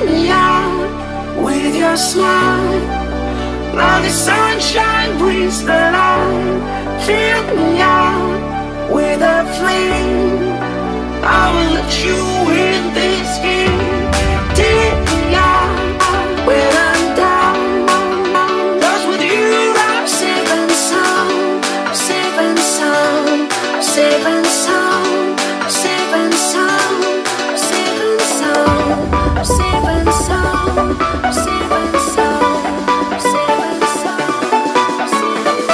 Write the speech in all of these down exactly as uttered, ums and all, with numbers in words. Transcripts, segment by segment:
me out with your smile. Now the sunshine brings the light. Fill me out with a flame. I will let you in this game. Take me out when I'm down. 'Cause with you I'm safe and sound. I'm safe and sound. I'm safe and sound. I'm safe and sound. I'm safe and sound. I'm safe and sound. I'm safe and sound. I'm safe and sound. I'm safe and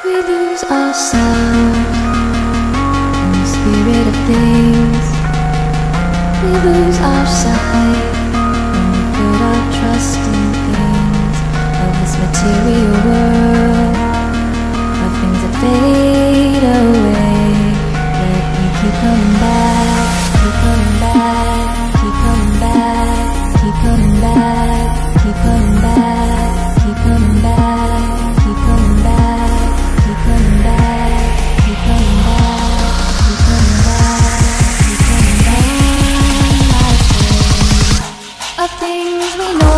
We lose ourselves in the spirit of things. We lose our sight when we put our trust in things of this material world, of things that fade away. Let me keep coming back, keep coming back, keep coming back, keep coming back, keep coming back, keep coming back, keep coming back, keep coming back, keep coming back, keep coming back, keep coming back. Of things we know.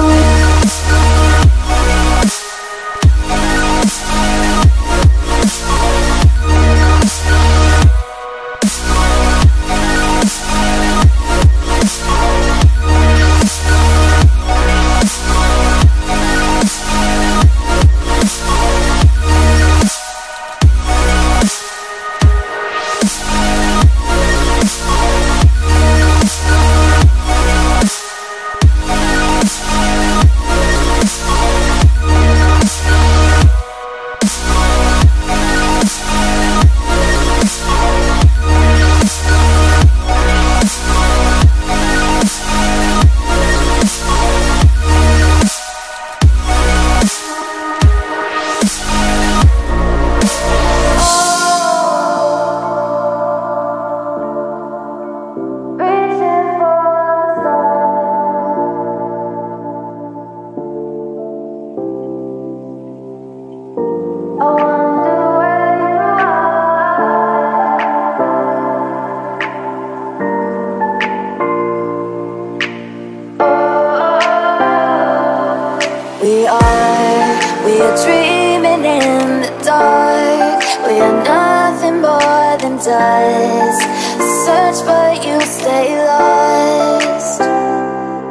We are, we are dreaming in the dark. We are nothing more than dust. Search but you stay lost.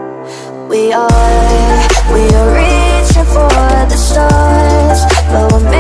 We are, we are reaching for the stars, but we're